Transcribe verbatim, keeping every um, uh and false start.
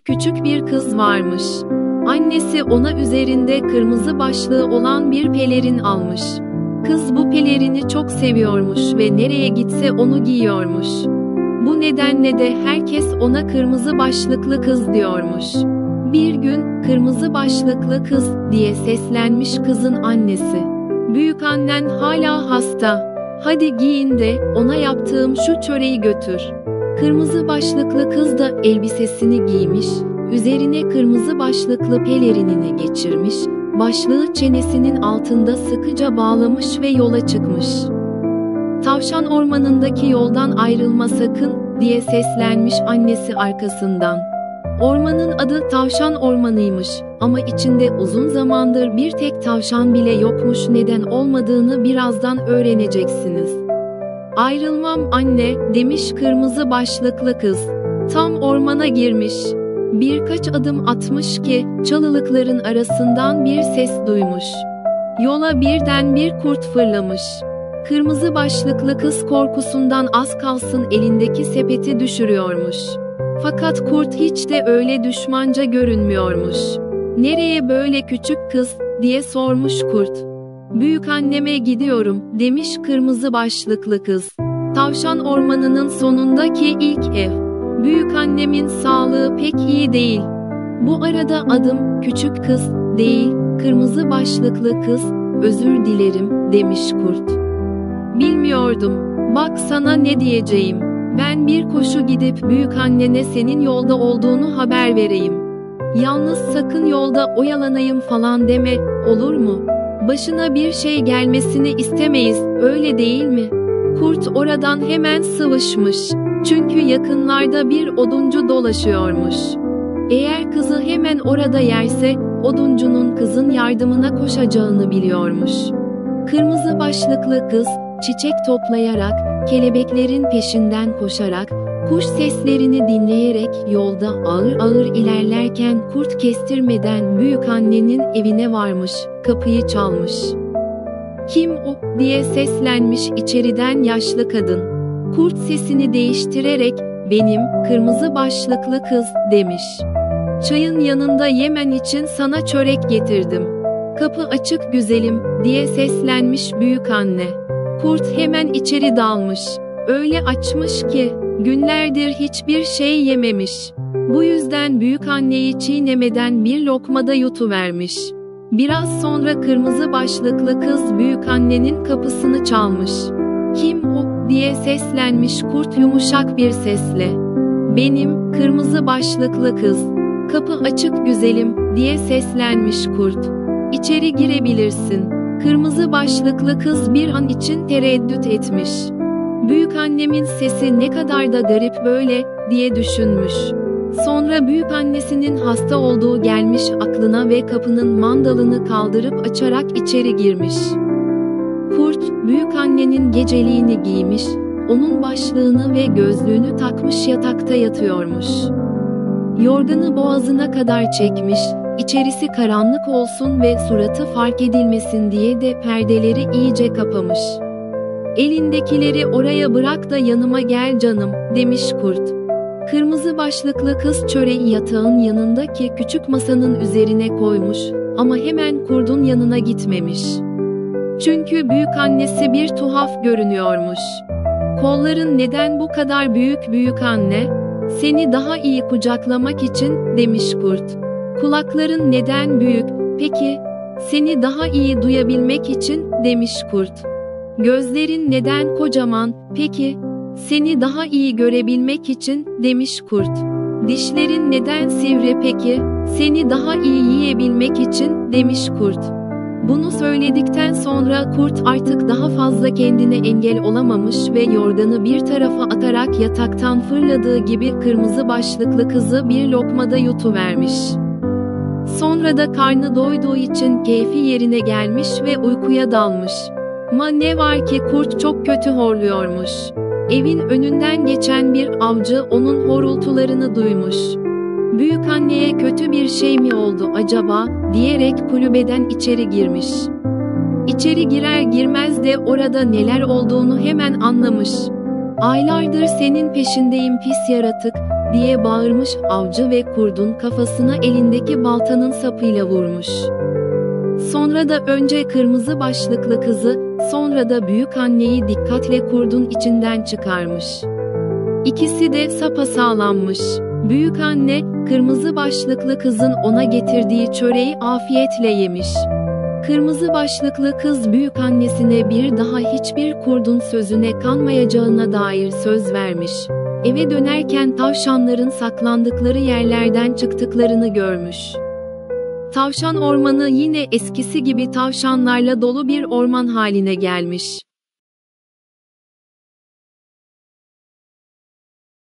küçük bir kız varmış. Annesi ona üzerinde kırmızı başlığı olan bir pelerin almış. Kız bu pelerini çok seviyormuş ve nereye gitse onu giyiyormuş. Bu nedenle de herkes ona kırmızı başlıklı kız diyormuş. Bir gün, kırmızı başlıklı kız diye seslenmiş kızın annesi. Büyükannen hala hasta. Hadi giyin de ona yaptığım şu çöreği götür. Kırmızı başlıklı kız da elbisesini giymiş, üzerine kırmızı başlıklı pelerinini geçirmiş, başlığı çenesinin altında sıkıca bağlamış ve yola çıkmış. Tavşan ormanındaki yoldan ayrılma sakın diye seslenmiş annesi arkasından. Ormanın adı Tavşan Ormanıymış ama içinde uzun zamandır bir tek tavşan bile yokmuş. Neden olmadığını birazdan öğreneceksiniz. Ayrılmam anne, demiş kırmızı başlıklı kız. Tam ormana girmiş. Birkaç adım atmış ki çalılıkların arasından bir ses duymuş. Yola birden bir kurt fırlamış. Kırmızı başlıklı kız korkusundan az kalsın elindeki sepeti düşürüyormuş. Fakat kurt hiç de öyle düşmanca görünmüyormuş. "Nereye böyle küçük kız?" diye sormuş kurt. "Büyükanneme gidiyorum," demiş kırmızı başlıklı kız. Tavşan ormanının sonundaki ilk ev. "Büyükannemin sağlığı pek iyi değil." "Bu arada adım küçük kız değil, kırmızı başlıklı kız, özür dilerim," demiş kurt. "Bilmiyordum. Bak sana ne diyeceğim. Ben bir koşu gidip büyükannene senin yolda olduğunu haber vereyim. Yalnız sakın yolda oyalanayım falan deme, olur mu? Başına bir şey gelmesini istemeyiz, öyle değil mi?" Kurt oradan hemen sıvışmış. Çünkü yakınlarda bir oduncu dolaşıyormuş. Eğer kızı hemen orada yerse, oduncunun kızın yardımına koşacağını biliyormuş. Kırmızı başlıklı kız, çiçek toplayarak, kelebeklerin peşinden koşarak, kuş seslerini dinleyerek yolda ağır ağır ilerlerken kurt kestirmeden büyükannenin evine varmış, kapıyı çalmış. "Kim o?" diye seslenmiş içeriden yaşlı kadın. Kurt sesini değiştirerek, "Benim, kırmızı başlıklı kız," demiş. "Çayın yanında yemen için sana çörek getirdim." "Kapı açık güzelim," diye seslenmiş büyükanne. Kurt hemen içeri dalmış. Öyle açmış ki, günlerdir hiçbir şey yememiş. Bu yüzden büyükanneyi çiğnemeden bir lokmada yutuvermiş. Biraz sonra kırmızı başlıklı kız büyükannenin kapısını çalmış. "Kim o?" diye seslenmiş kurt yumuşak bir sesle. "Benim, kırmızı başlıklı kız." "Kapı açık güzelim," diye seslenmiş kurt. "İçeri girebilirsin." Kırmızı başlıklı kız bir an için tereddüt etmiş. "Büyükannemin sesi ne kadar da garip böyle," diye düşünmüş. Sonra büyükannesinin hasta olduğu gelmiş aklına ve kapının mandalını kaldırıp açarak içeri girmiş. Kurt, büyükannenin geceliğini giymiş, onun başlığını ve gözlüğünü takmış yatakta yatıyormuş. Yorganı boğazına kadar çekmiş, içerisi karanlık olsun ve suratı fark edilmesin diye de perdeleri iyice kapamış. "Elindekileri oraya bırak da yanıma gel canım," demiş kurt. Kırmızı başlıklı kız çöreği yatağın yanındaki küçük masanın üzerine koymuş ama hemen kurdun yanına gitmemiş. Çünkü büyükannesi bir tuhaf görünüyormuş. "Kolların neden bu kadar büyük büyükanne?" "Seni daha iyi kucaklamak için," demiş kurt. "Kulakların neden büyük, peki?" "Seni daha iyi duyabilmek için," demiş kurt. "Gözlerin neden kocaman, peki?" "Seni daha iyi görebilmek için," demiş kurt. "Dişlerin neden sivri peki?" "Seni daha iyi yiyebilmek için," demiş kurt. Bunu söyledikten sonra kurt artık daha fazla kendine engel olamamış ve yorganı bir tarafa atarak yataktan fırladığı gibi kırmızı başlıklı kızı bir lokmada yutuvermiş. Sonra da karnı doyduğu için keyfi yerine gelmiş ve uykuya dalmış. Ma ne var ki kurt çok kötü horluyormuş. Evin önünden geçen bir avcı onun horultularını duymuş. "Büyükanneye kötü bir şey mi oldu acaba?" diyerek kulübeden içeri girmiş. İçeri girer girmez de orada neler olduğunu hemen anlamış. "Aylardır senin peşindeyim pis yaratık," diye bağırmış, avcı ve kurdun kafasına elindeki baltanın sapıyla vurmuş. Sonra da önce kırmızı başlıklı kızı, sonra da büyükanneyi dikkatle kurdun içinden çıkarmış. İkisi de sapasağlammış. Büyükanne, kırmızı başlıklı kızın ona getirdiği çöreği afiyetle yemiş. Kırmızı başlıklı kız büyükannesine bir daha hiçbir kurdun sözüne kanmayacağına dair söz vermiş. Eve dönerken tavşanların saklandıkları yerlerden çıktıklarını görmüş. Tavşan ormanı yine eskisi gibi tavşanlarla dolu bir orman haline gelmiş.